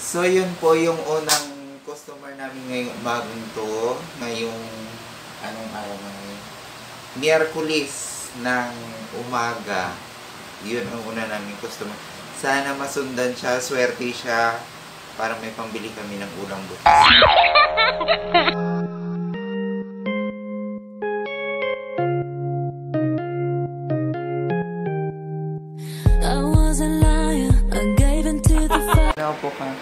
So, yun po yung unang customer namin ngayong umagang to. Ngayong, anong araw na ngayon? Miyerkules ng umaga. Yun ang una namin customer. Sana masundan siya, swerte siya, para may pambili kami ng ulang butas. Ano po ka?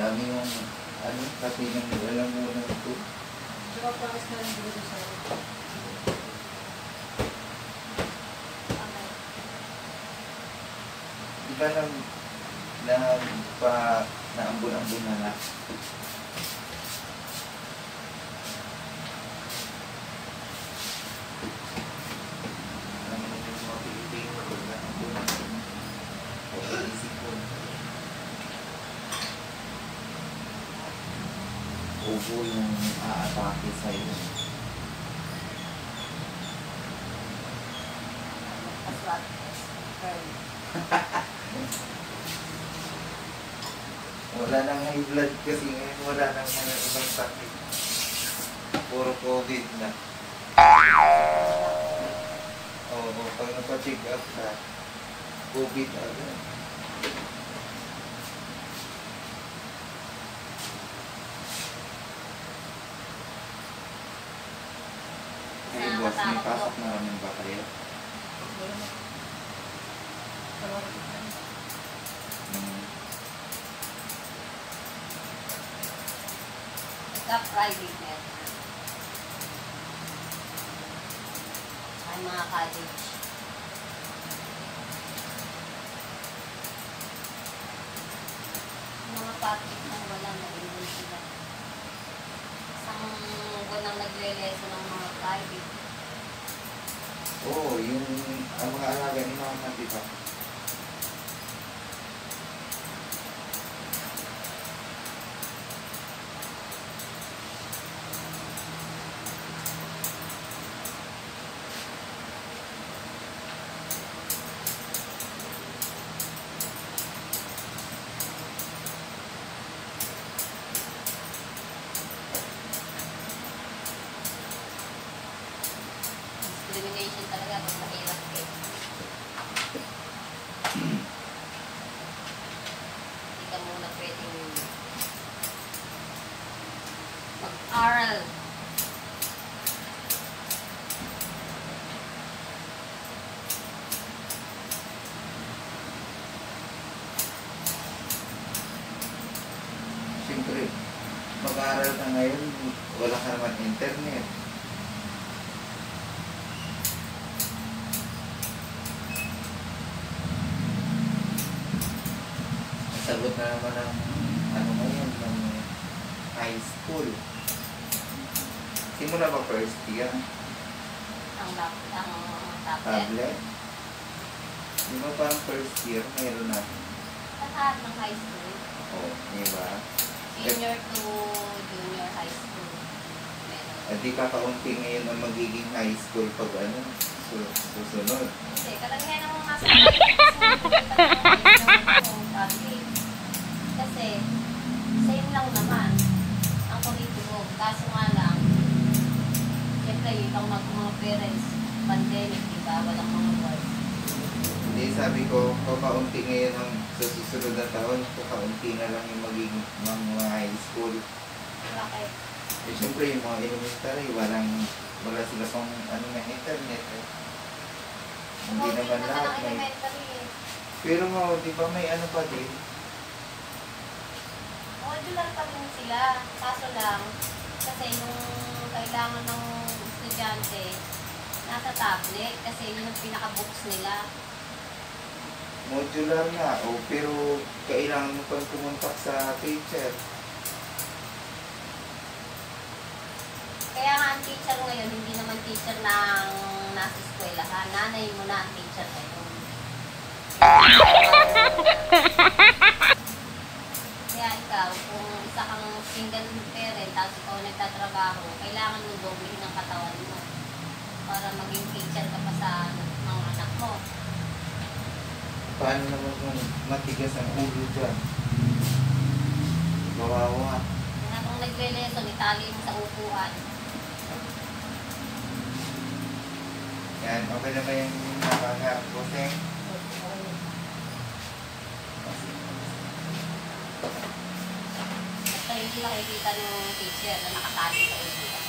Ano yung, ano, kasi nang alam mo na ito. Tsaka promise na rin dito sa Di ba naambun-ambun na na? Alam mo yung mga Pilipino, naambun-ambun. O inisipon. Ubo yung aatake sa'yo. aswat. Wala nang high blood kasi ngayon, wala nang mga ibang sakit. Puro COVID na. Oo, pag napacheck up ka, COVID agad. Hey boss, may pasok na naman ba kayo? Private net. Ay mga college. Mga package nang walang nag-iwan sila. Isang walang nagle-lesson ng mga private. Oo, yung ang mga alaga ni mama, di ba? Discrimination talaga pag mahirap eh. Hindi ka muna pwedeng mag-aral. Siyempre, mag-aaral ka ngayon, wala ka naman internet. Sagot na naman ng ano ngayon, ng high school. Simula ba first year? Ang tablet. Tablet? Di ba parang first year, mayroon na? Lahat ng high school. Oo, di ba? Senior to junior high school. Meron. At di kakaunti ngayon ang magiging high school pag ano, susunod. Kasi kalagyan ng mga sa kasi same lang naman ang curriculum. Kaso nga lang, siyempre yung mga parents, pandemic, diba? Walang mga work. Hindi, sabi ko, kakaunti ngayon ang sa susunod na taon, kakaunti na lang yung magiging mga high school. Bakit? Eh, siyempre yung mga elementary, wala sila pang ano na internet eh. Hindi naman lahat ng may... elementary eh. Pero nga, di ba may ano pa din? Modular pa rin sila. Kaso lang, kasi yung kailangan ng estudyante, nasa tablet kasi yun ang pinaka-books nila. Modular nga, oh, pero kailangan mo pang pumuntak sa teacher. Kaya nga ang teacher ngayon, hindi naman teacher ng nasa eskwelahan. Nanay mo na ang teacher ngayon. Kaya ikaw, kung isa kang single parent, tapos ikaw nagtatrabaho, kailangan mo doblehin ang katawan mo para maging teacher ka pa sa mga anak mo. Paano naman kung matigas ang ulo dyan? Kawawa. Kaya kung nagle-lesson, itali mo sa upuan. Yan, okay na ba yung nakaka poseng? Basta hindi nakikita ng teacher na nakatali sa upuan.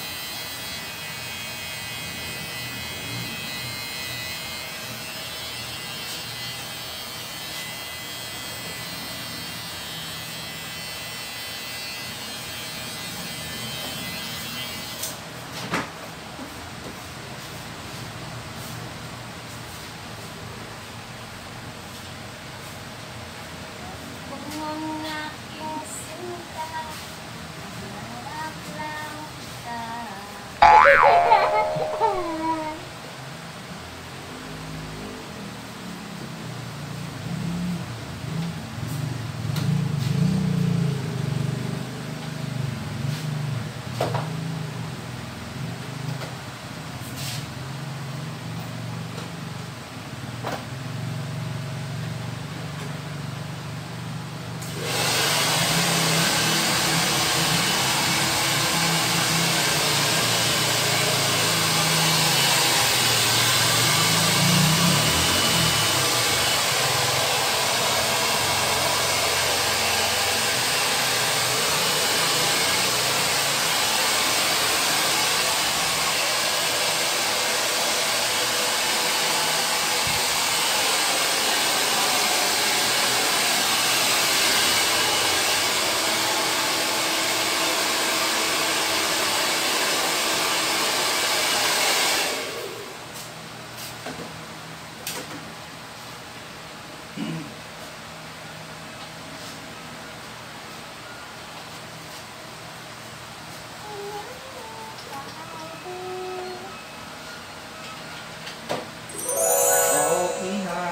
Okay na.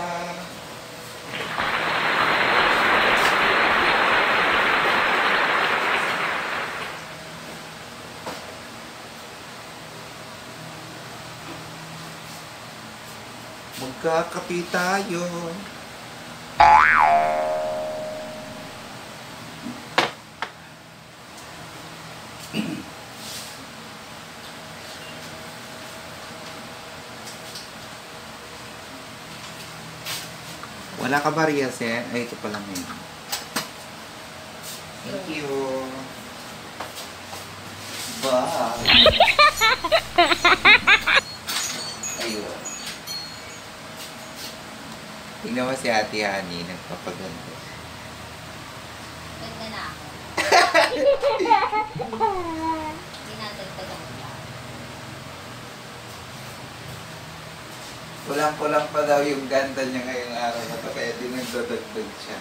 Magkakape tayo. Wala ka ba, Riasen? Ay, ito pa lang yun. Thank you. Bye. Ayun. Tingnan mo si Ate Hani, nagpapaganda. Ganda na ako. Dinadagdagan ko lang. Kulang-kulang pa daw yung ganda niya ngayong araw na to, kaya dinagdadagdag siya.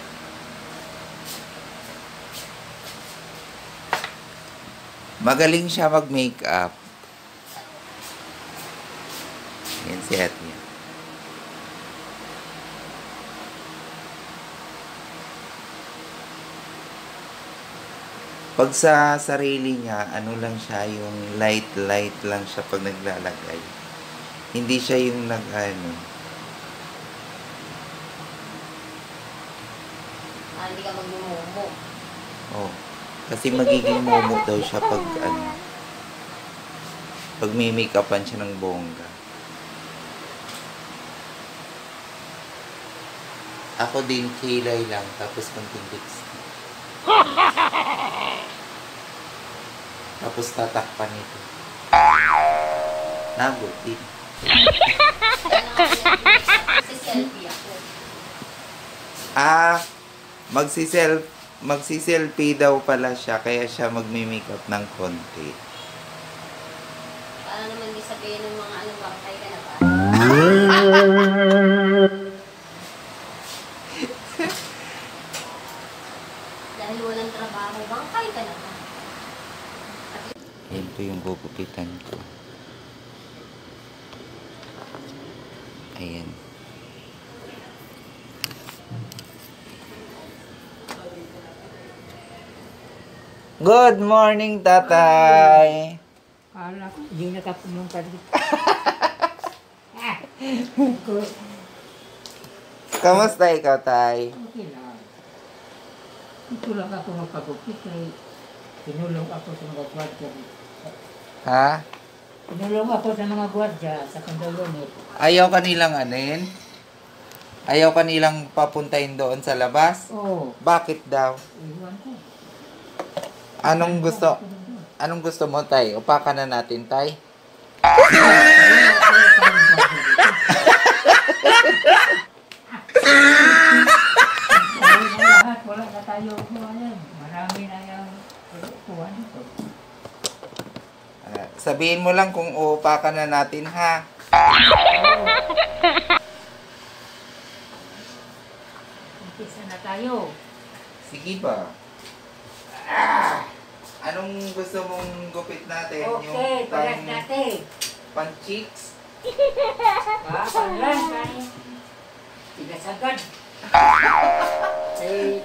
Magaling siya mag-makeup. Yan si Ate. Pag sa sarili niya, ano lang siya, yung light lang siya pag naglalagay. Hindi siya yung Hindi ka magmumumo. Oh. Kasi magiging momo daw siya pag pag may make-upan siya ng bongga. Ako din kilay lang, tapos konting lipstick. Tapos tatakpan ito. Nagot din. Selfie ako. Magsi-selfie daw pala siya, kaya siya magmi-makeup ng konti. Para naman di sabihin ng mga bangkay ka na ba? Dahil walang trabaho, bangkay ka na ba? Ito yung gugupitan ko. Ayan. Good morning, tatay! Anak, hindi nakapumunta dito. Kamusta ikaw, tay? Okay lang. Ito lang ako magpagupit. Tinulong ako sa mga gwardiya. Ha? Tinulong ako sa mga gwardiya sa kondolonit. Ayaw kanilang anin? Ayaw kanilang papuntahin doon sa labas? Oo. Bakit daw? Iwan ko. Anong gusto mo, tay? Upakan na natin, tay? Wala na tayo kuha yan. Marami na yung kuha dito. Sabihin mo lang kung uupakan na natin, ha? Umpisa na tayo. Sige ba? Ano Anong gusto mong gupit natin? Okay, pares natin. Pan-cheeks? Panlan, kaya. Pinasagad. Eh,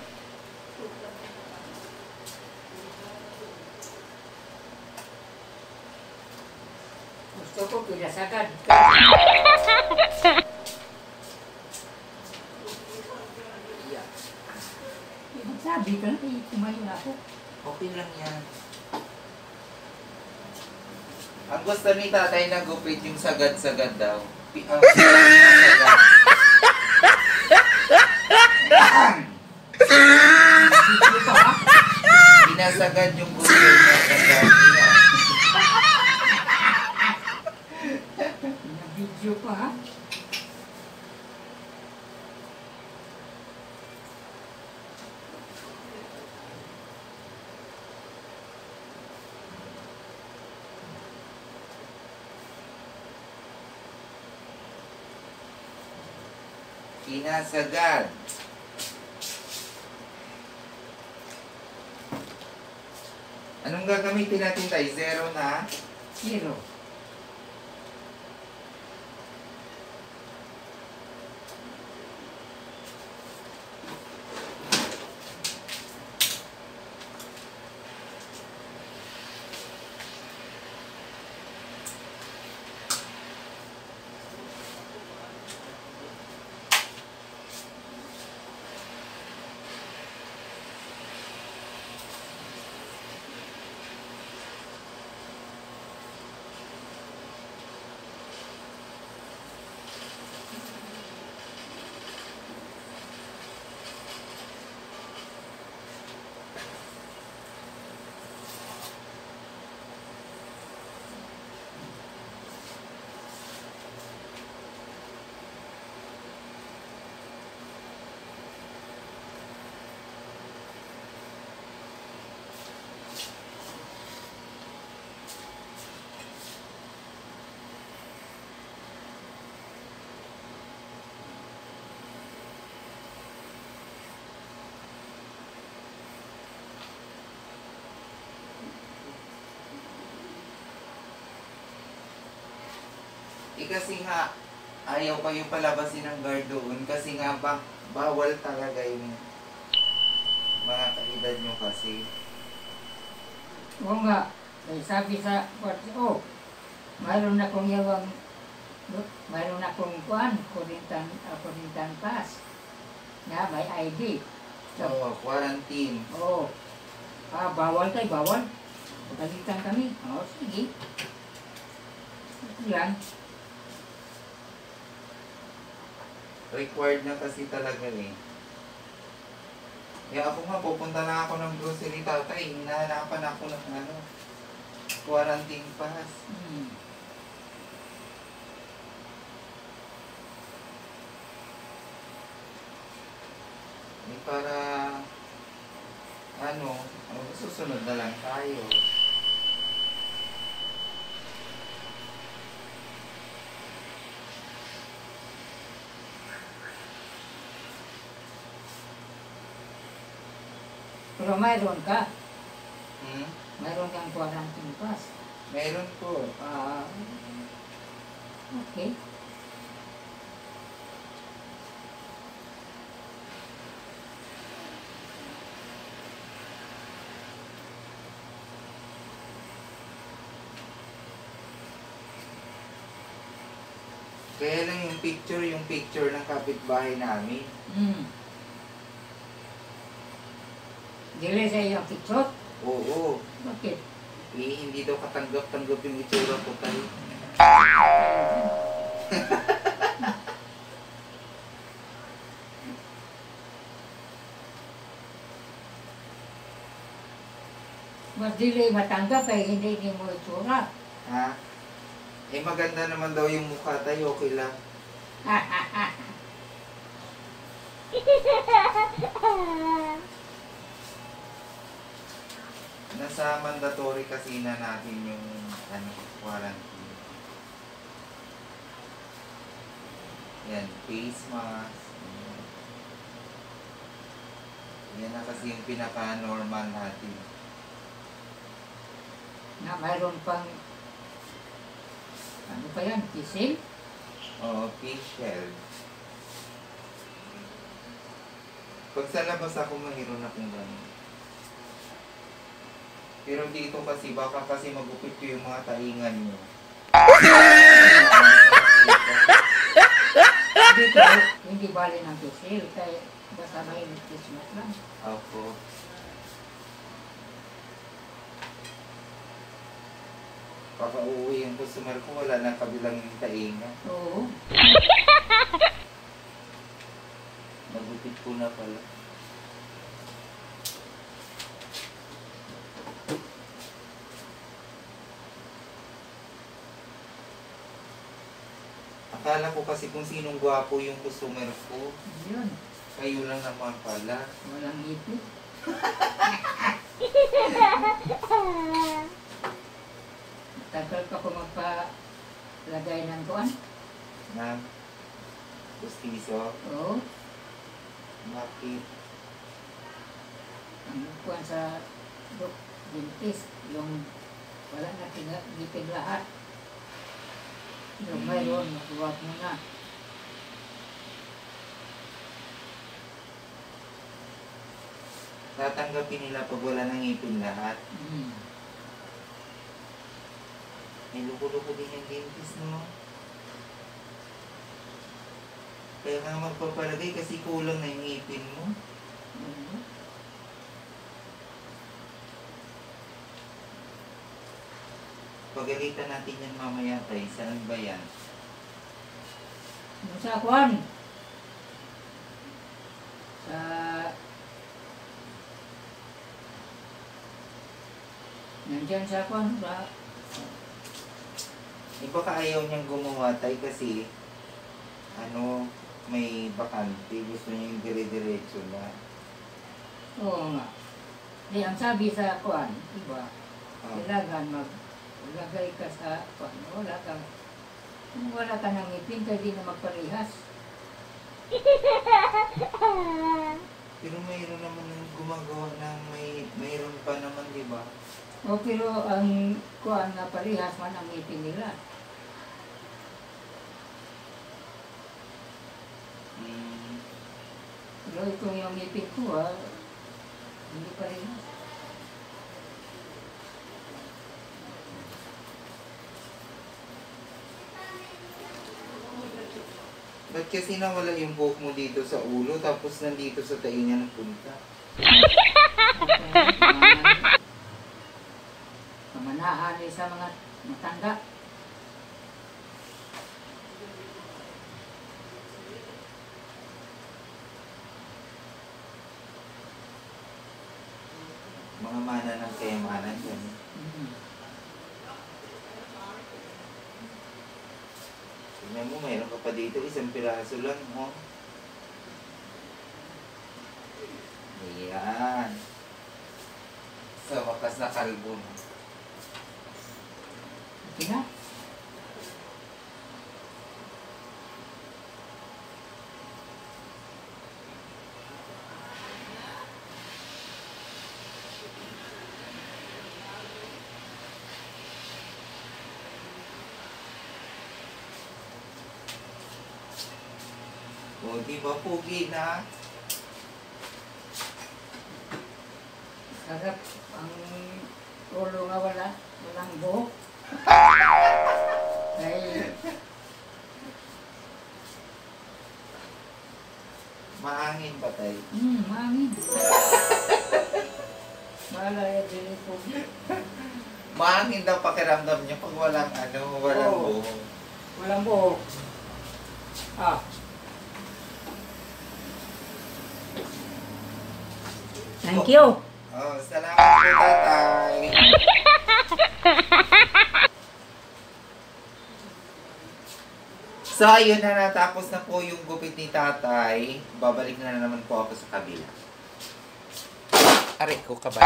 gusto ko pinasagad. Sabi ka na, kumain ako. Okay lang yan. Ang gusto ni tatay na gupit yung sagad-sagad daw. Sagad. Pinasagad yung gusto niya. Ganda niya. Nag-video pa ha? Pinasagad. Anong gagamitin natin tayo? Zero na? Zero. Kasi nga, ayaw kayo palabasin ng guard doon kasi nga bawal talaga yung mga kaedad nyo kasi. Oo nga. Eh, sabi sa oh, mayroon akong yawang, mayroon akong kurintan pass. Na, may ID. So, quarantine. Oo. Bawal tayo, bawal. Pagalitan kami. Sige. Yan. Required na kasi talaga eh. Kaya ako nga, pupunta na ako ng grocery tatay. Hinahanapan ako ng quarantine pass. Para, susunod na lang tayo. Pero mayroon ka. Mayroon kang quarantine pass. Meron po. Okay. Kaya lang yung picture ng kapitbahay namin. Dili sa iyong picture? Oo. Bakit? Hindi daw katanggap-tanggap yung itsura ko tayo. Mas dili matanggap hindi mo itsura. Ha? Maganda naman daw yung mukha tayo, okay lang. Nasa mandatory kasi na natin yung quarantine. Yan, face mask. Yan na kasi yung pinaka-normal natin. Na mayroon pang, ano pa yan, kising? Oo, facial. Pag sa labas ako, mayroon akong gano'n. Pero dito kasi, baka kasi magupit ko yung mga taingan nyo. Hindi bali ng kising, kaya basta may Christmas lang. Ako. Baka uuwi yung customer ko, wala na kabilang taingan. Oo. Nagupit ko na pala. Akala ko kasi kung sinong gwapo yung customer ko. Yun. Kayo lang naman pala. Walang ipit. Tagal pa ko magpalagay ng kuwan. Na pustiso. Oo. Bakit? Ang kuwan sa dentist, yung wala na ngipin lahat. Yung mayroon, makuwag mo na. Tatanggapin nila pag wala nang ngipin lahat. May luko-luko din yung dentist, no? Kaya ka nga magpapalagay kasi kulang na yung ngipin mo. Pagalitan natin yan mamaya tayo. Saan ba yan? Yung sa kuwan. Sa... Nandyan sa kuwan. Baka ayaw niyang gumawa tayo kasi may bakante. Gusto niya yung dire-diretso na. Oo nga. Di, ang sabi sa kuwan, iba, Oh. kailangan maglagay ka sa kuwan. Kung wala ka ng ngipin, hindi na magparehas. Pero mayroon naman yung gumagawa ng mayroon pa naman, di ba? O pero ang kuwan na parehas man ang ngipin nila. Pero itong yung ngipin ko, hindi parehas. Ba't kasi nawala yung buhok mo dito sa ulo tapos nandito sa taingan ng punta? Pamanahan sa mga matanda. Mga mana ng kayamanan yan. Tignan mo, mayroon ka pa dito, isang piraso lang, oh. Ayan. Sa wakas na kalbo na. Okay na? O, di ba, pugi na? Sarap ang ulo nga walang buhok. Ay, Mahangin ba tayo? mangin. Malaya din po. Mahangin daw pakiramdam niya pag walang walang Oo. buhok. Walang buhok. Thank you. Oh, salamat po, tatay. So, ayun na, natapos na po yung gupit ni tatay. Babalik na naman po ako sa kabila. Aray ko, kabay.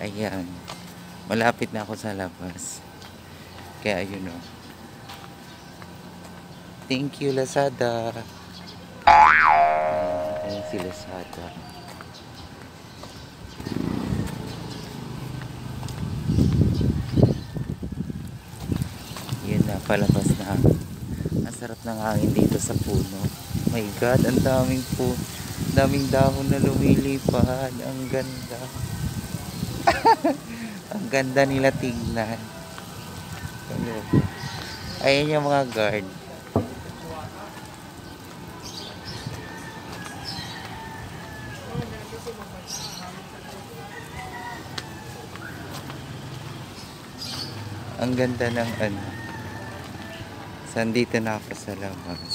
Ayan. Malapit na ako sa labas. Kaya ayun o. Thank you, Lazada. Ayan si Lazada. Yun na, palabas na. Ang sarap ng hangin dito sa puno. My God, ang daming dahon na lumilipad. Ang ganda. Ang ganda nila tingnan. Ano? Ayan yung mga guard. Ang ganda ng ano. Sandito na ako sa labas.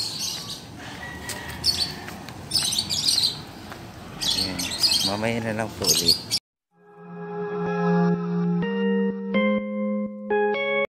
Ayan. Mamaya na lang po ulit.